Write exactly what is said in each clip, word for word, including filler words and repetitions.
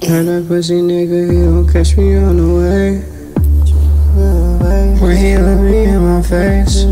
Heard that pussy nigga, he don't catch me on the way. When he look me in my face.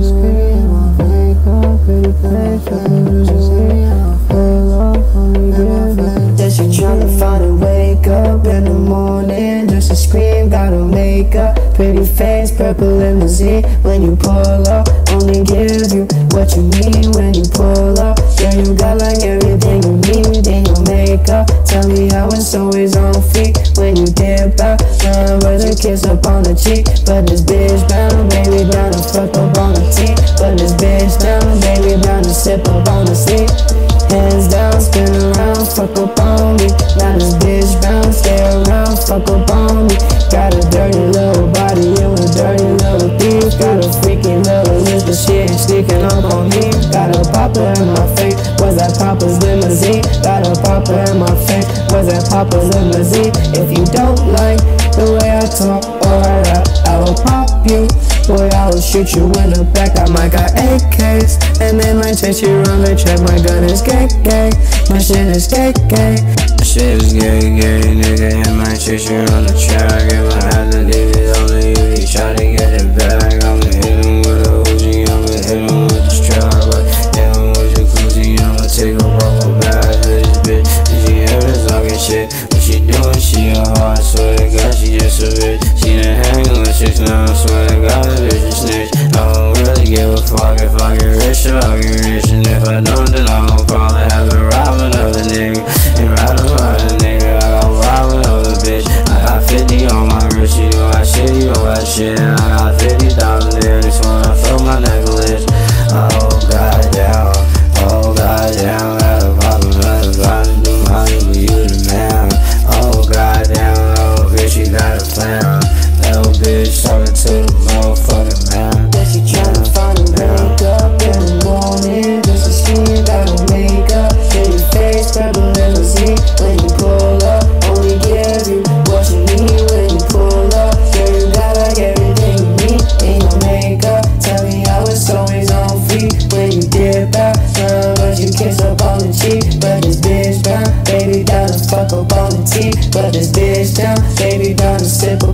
That she tryna find a wake up in the morning just to scream, gotta make up. Pretty face, purple limousine. When you pull up, only give you what you need when you pull up. Yeah, you got like everything you need in your makeup. Tell me how it's always on feet when you dip out. None but a kiss up on the cheek, but this bitch bound, baby, down to fuck up on the teeth. But this bitch down, baby, down to sip up on the seat. Hands down, spin around, fuck up on me. Now this bitch bound, stay around, fuck up on me. Got a dirty little body, you a dirty little thief. Got a freaky little list, but she ain't sneaking up on me. Got a popper in my face, was that Papa's limousine? Got a popper in my face, was that Papa's limousine? If you don't like the way I talk or I rap, I will pop you. Boy, I will shoot you in the back. I might got A Ks, and they might chase you around the track. My gun is gay, gay, my shit is gay, gay. My shit is gay, gay, nigga, and might chase you around the track. If I had to leave it only if he try to get it back. I'ma hit him with a Uzi, I'ma hit him with this trap. But hit him with your Uzi, I'ma take a walk back to this bitch. And she heard us talking shit, what she doing? She a hoe, I swear to God, she just a bitch. She done hanging with chicks now, I swear to God, the bitch is snitch. I don't really give a fuck if I get rich or I get rich. And if I don't, then I gon' probably have to rob another nigga. And ride around a nigga, I gon' rob another bitch. I got fifty on my wrist, you know I shit, you know that shit. And I got fifty thousand there, just wanna fill my necklace. Oh goddamn, oh goddamn, had a problem, had a problem, do money, but you the man. Oh goddamn, little bitch, you got a plan. Little bitch talking to the motherfucking man. That she tryna find a wake up in the morning just to scream, gotta make up. Pretty face, purple limousine. When you pull up, only give you what you need when you pull up. Girl, you got like everything you need in your makeup. Tell me how it's always on feet when you dip out. None but you kiss up on the cheek, but this bitch bound, baby, down to fuck up on the teeth. But this bitch down, baby, down to sip up